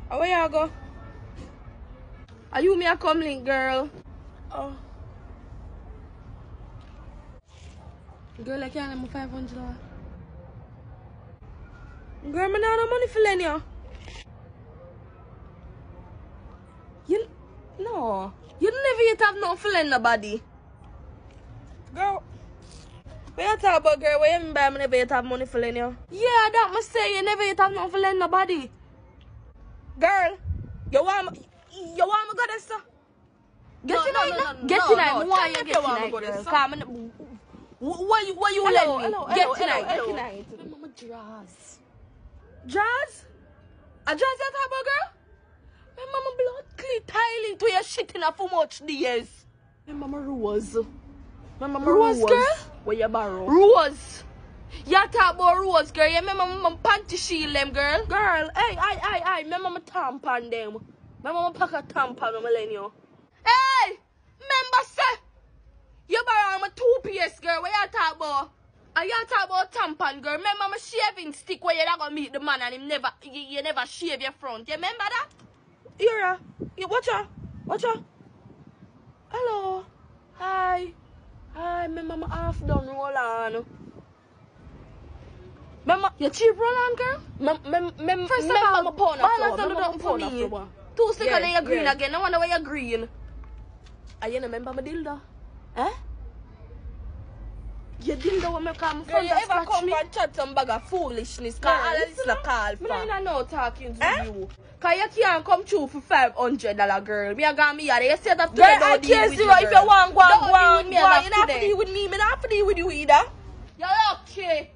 Where you go? Are you me a come link, girl? Oh. Girl, I can't let me $500. Girl, I don't have no money for lend you. No. You never yet have nothing for lend nobody. Girl. What you talk about, girl? What you mean by me never yet have money for lend you? Yeah, that must say you never yet have nothing for lend nobody. Girl, you want me go there, sir? Get tonight. Get tonight. Why you get tonight, girl? Come. What you let me? Get tonight. Mama Jazz. Jazz? A Jazz that have a girl? My mama blood clean tiling to your shit in for much years. My mama Rose. My mama Rose, girl? Where you borrow? Rose. You talk about Rose, girl. You remember my mama panty shield them, girl? Girl, hey. My mama tampon them. My mama pack a tampon, I'm letting you. Hey! Remember, sir? You borrow my 2PS, girl. What you talk about? And you talk about tampon, girl. Remember my shaving stick where you not gonna meet the man and him you never shave your front. You remember that? Here, watch out. Hello. Hi. My mama half done roll on. Remember, you cheap roll on, girl? First of all, balance don't do nothing for me. 2 seconds and you're green again. I wonder why you're green. And you remember my dildo? Eh? You dildo when me come from you ever come and chat some bag of foolishness? Cause all this is a call for. I don't know talking to you. Cause you can't come through for $500, girl. Me and me here. You say that to me, don't deal with you, girl. If you want, go on. You don't have to deal with me. Me not have to deal with you either. You're lucky.